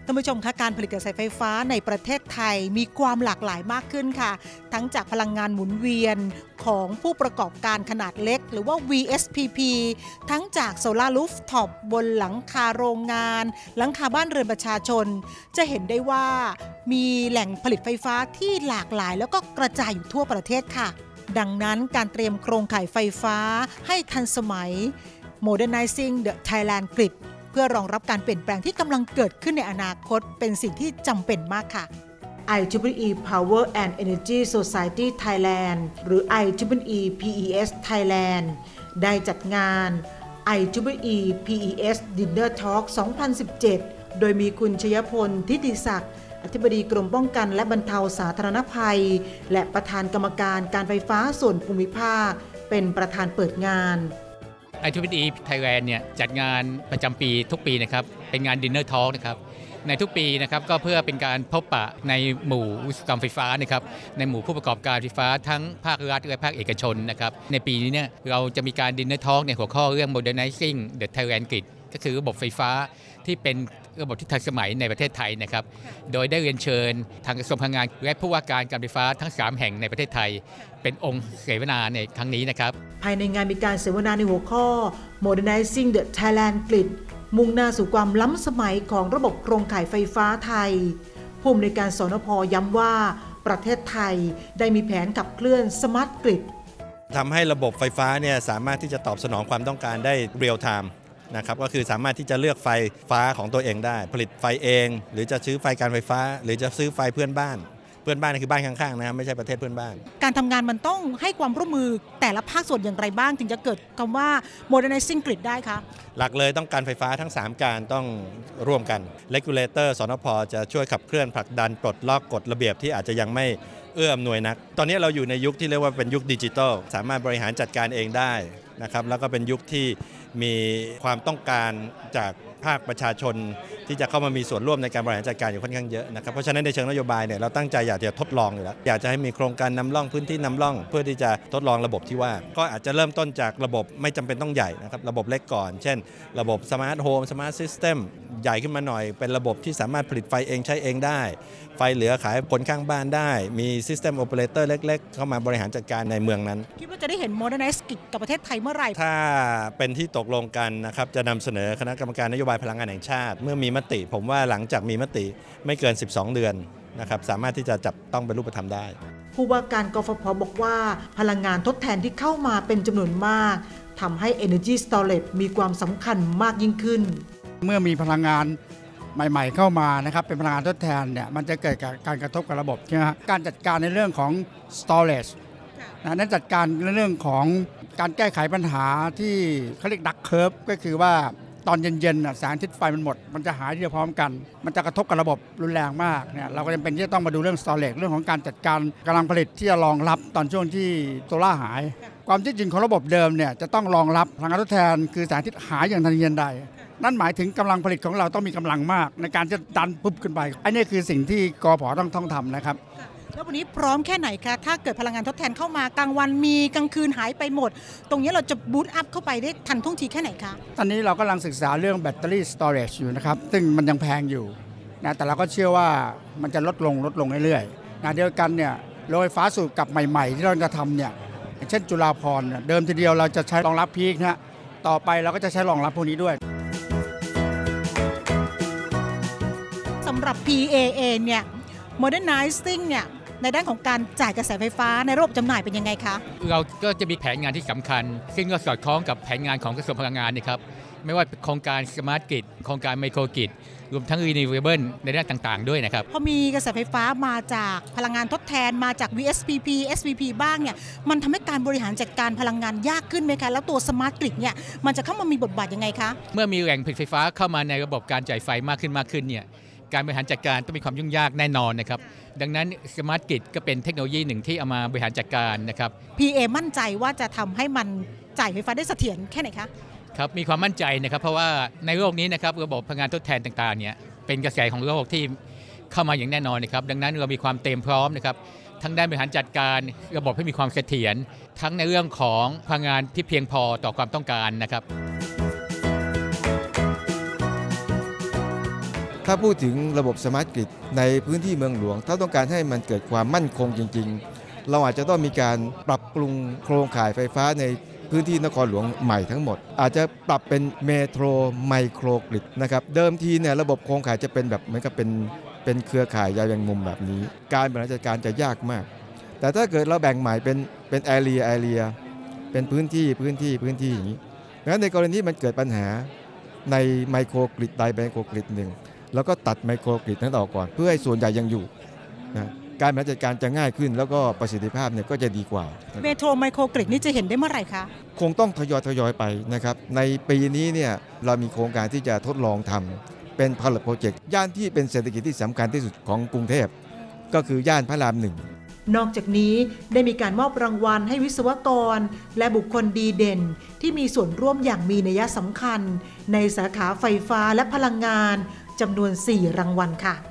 ท่านผู้ชมคะการผลิตกระแสไฟฟ้าในประเทศไทยมีความหลากหลายมากขึ้นค่ะทั้งจากพลังงานหมุนเวียนของผู้ประกอบการขนาดเล็กหรือว่า VSPP ทั้งจากโซลาร์รูฟท็อปบนหลังคาโรงงานหลังคาบ้านเรือนประชาชนจะเห็นได้ว่ามีแหล่งผลิตไฟฟ้าที่หลากหลายแล้วก็กระจายอยู่ทั่วประเทศค่ะดังนั้นการเตรียมโครงข่ายไฟฟ้าให้ทันสมัย Modernizing the Thailand Grid เพื่อรองรับการเปลี่ยนแปลงที่กำลังเกิดขึ้นในอนาคตเป็นสิ่งที่จำเป็นมากค่ะ IEEE Power and Energy Society Thailand หรือ IEEE PES Thailand ได้จัดงาน IEEE PES Dinner Talk 2017 โดยมีคุณชยพล ทิติศักดิ์อธิบดีกรมป้องกันและบรรเทาสาธารณภัยและประธานกรรมการการไฟฟ้าส่วนภูมิภาคเป็นประธานเปิดงาน IEEE Thailand เนี่ยจัดงานประจำปีทุกปีนะครับเป็นงาน Dinner Talk นะครับในทุกปีนะครับก็เพื่อเป็นการพบปะในหมู่อุตสาหกรรมไฟฟ้านะครับในหมู่ผู้ประกอบการไฟฟ้าทั้งภาครัฐและภาคเอกชนนะครับในปีนี้เนี่ยเราจะมีการ Dinner Talk ในหัวข้อเรื่อง Modernizing the Thailand Grid ก็คือระบบไฟฟ้าที่เป็นระบบที่ทันสมัยในประเทศไทยนะครับโดยได้เรียนเชิญทางกระทรวงพลังงานและผู้ว่าการการไฟฟ้าทั้ง3แห่งในประเทศไทยเป็นองค์เสวนาในครั้งนี้นะครับภายในงานมีการเสวนาในหัวข้อ Modernizing the Thailand Grid มุ่งหน้าสู่ความล้ำสมัยของระบบโครงข่ายไฟฟ้าไทยผู้อำนวยการสนพ.ย้ำว่าประเทศไทยได้มีแผนขับเคลื่อน Smart Grid ทำให้ระบบไฟฟ้าเนี่ยสามารถที่จะตอบสนองความต้องการได้เรียลไทม์นะครับก็คือสามารถที่จะเลือกไฟฟ้าของตัวเองได้ผลิตไฟเองหรือจะซื้อไฟการไฟฟ้าหรือจะซื้อไฟเพื่อนบ้านนี่คือบ้านข้างๆนะครับไม่ใช่ประเทศเพื่อนบ้านการทำงานมันต้องให้ความร่วมมือแต่ละภาคส่วนอย่างไรบ้างถึงจะเกิดคำว่า Modernizing Grid ได้คะหลักเลยต้องการไฟฟ้าทั้ง3การต้องร่วมกัน Regulator สนพ.จะช่วยขับเคลื่อนผลักดันปลดล็อกกฎระเบียบที่อาจจะยังไม่เอื้ออำนวยนักตอนนี้เราอยู่ในยุคที่เรียกว่าเป็นยุคดิจิทัลสามารถบริหารจัดการเองได้นะครับแล้วก็เป็นยุคที่มีความต้องการจากภาคประชาชนที่จะเข้ามามีส่วนร่วมในการบริหารจัดการอยู่ค่อนข้างเยอะนะครับเพราะฉะนั้นในเชิงนโยบายเนี่ยเราตั้งใจอยากจะทดลองอยู่แล้วอยากจะให้มีโครงการนำร่องพื้นที่นำร่องเพื่อที่จะทดลองระบบที่ว่าก็อาจจะเริ่มต้นจากระบบไม่จำเป็นต้องใหญ่นะครับระบบเล็กก่อนเช่นระบบสมาร์ทโฮมสมาร์ทซิสเต็มใหญ่ขึ้นมาหน่อยเป็นระบบที่สามารถผลิตไฟเองใช้เองได้ไฟเหลือขายคนข้างบ้านได้มีซิสเต็มโอเปอเรเตอร์เล็กๆเข้ามาบริหารจัดการในเมืองนั้นคิดว่าจะได้เห็น Modernized Grid กับประเทศไทยเมื่อไหร่ถ้าเป็นที่ตกลงกันนะครับจะนำเสนอคณะกรรมการนโยบายพลังงานแห่งชาติเมื่อมีมติผมว่าหลังจากมีมติไม่เกิน12 เดือนนะครับสามารถที่จะจับต้องเป็นรูปธรรมได้ผู้ว่าการกฟผ.บอกว่าพลังงานทดแทนที่เข้ามาเป็นจำนวนมากทำให้ Energy Storage มีความสำคัญมากยิ่งขึ้นเมื่อมีพลังงานใหม่ๆเข้ามานะครับเป็นพลังงานทดแทนเนี่ยมันจะเกิดการกระทบกับระบบใช่ไหมการจัดการในเรื่องของ storage นั้นจัดการในเรื่องของการแก้ไขปัญหาที่เขาเรียก duck curve ก็คือว่าตอนเย็นๆแสงอาทิตย์ไฟมันหมดมันจะหายทีเดียวพร้อมกันมันจะกระทบกับระบบรุนแรงมากเนี่ยเราก็จำเป็นที่จะต้องมาดูเรื่อง storage เรื่องของการจัดการกำลังผลิตที่จะรองรับตอนช่วงที่โซล่าหายความจริงของระบบเดิมเนี่ยจะต้องรองรับพลังงานทดแทนคือแสงอาทิตย์หายอย่างทันทีทันใดนั่นหมายถึงกำลังผลิตของเราต้องมีกำลังมากในการจะดันปุ๊บขึ้นไปอันนี้คือสิ่งที่กผ.ต้องทำนะครับแล้ววันนี้พร้อมแค่ไหนคะถ้าเกิดพลังงานทดแทนเข้ามากลางวันมีกลางคืนหายไปหมดตรงนี้เราจะบูตอัพเข้าไปได้ทันท่วงทีแค่ไหนคะตอนนี้เรากำลังศึกษาเรื่องแบตเตอรี่สตอเรจอยู่นะครับซึ่งมันยังแพงอยู่นะแต่เราก็เชื่อว่ามันจะลดลงเรื่อยๆนะเดียวกันเนี่ยโรงไฟฟ้าสูบกลับใหม่ๆที่เราจะทำเนี่ยเช่นจุฬาภรณ์เดิมทีเดียวเราจะใช้รองรับพีคนะต่อไปเราก็จะใช้รองรับพวกนี้ด้วยสำหรับ PAA เนี่ย Modernizing เนี่ยในด้านของการจ่ายกระแสไฟฟ้าในระบบจำหน่ายเป็นยังไงคะเราก็จะมีแผนงานที่สำคัญซึ่งก็สอดคล้องกับแผนงานของกระทรวงพลังงานนะครับไม่ว่าโครงการ Smart Grid โครงการ Micro Grid รวมทั้ง Renewable ในด้านต่างๆด้วยนะครับพอมีกระแสไฟฟ้ามาจากพลังงานทดแทนมาจาก VSPP SPP บ้างเนี่ยมันทำให้การบริหารจัดการพลังงานยากขึ้นไหมคะแล้วตัว Smart Grid เนี่ยมันจะเข้ามามีบทบาทยังไงคะเมื่อมีแหล่งผลิตไฟฟ้าเข้ามาในระบบการจ่ายไฟมากขึ้นเนี่ยการบริหารจัดการต้องมีความยุ่งยากแน่นอนนะครับดังนั้น Smart Grid ก็เป็นเทคโนโลยีหนึ่งที่เอามาบริหารจัดการนะครับ PA มั่นใจว่าจะทำให้มันจ่ายไฟฟ้าได้เสถียรแค่ไหนคะครับมีความมั่นใจนะครับเพราะว่าในโลกนี้นะครับระบบพลังงานทดแทนต่างๆเนี่ยเป็นกระแสของโลกที่เข้ามาอย่างแน่นอนนะครับดังนั้นเรามีความเต็มพร้อมนะครับทั้งด้านบริหารจัดการระบบให้มีความเสถียรทั้งในเรื่องของพลังงานที่เพียงพอต่อความต้องการนะครับถ้าพูดถึงระบบสมาร์ทกริดในพื้นที่เมืองหลวงถ้าต้องการให้มันเกิดความมั่นคงจริงๆเราอาจจะต้องมีการปรับปรุงโครงข่ายไฟฟ้าในพื้นที่นครหลวงใหม่ทั้งหมดอาจจะปรับเป็นเมโทรไมโครกริดนะครับเดิมทีเนี่ยระบบโครงข่ายจะเป็นแบบเหมือนกับเป็นเครือข่ายใยแมงมุมแบบนี้การบริหารจัดการจะยากมากแต่ถ้าเกิดเราแบ่งใหม่เป็นแอเรียเป็นพื้นที่อย่างนี้งั้นในกรณีมันเกิดปัญหาในไมโครกริดใดไมโครกริดหนึ่งแล้วก็ตัดไมโครกริดนั้นออกก่อนเพื่อให้ส่วนใหญ่ยังอยู่นะการบริหารจัดการจะง่ายขึ้นแล้วก็ประสิทธิภาพเนี่ยก็จะดีกว่าเมโทรไมโครกริดนี่จะเห็นได้เมื่อไหร่คะคงต้องทยอยไปนะครับในปีนี้เนี่ยเรามีโครงการที่จะทดลองทำเป็น Pilot Project ย่านที่เป็นเศรษฐกิจที่สำคัญที่สุดของกรุงเทพก็คือย่านพระราม 1 นอกจากนี้ได้มีการมอบรางวัลให้วิศวกรและบุคคลดีเด่นที่มีส่วนร่วมอย่างมีนัยสำคัญในสาขาไฟฟ้าและพลังงานจำนวน4 รางวัลค่ะ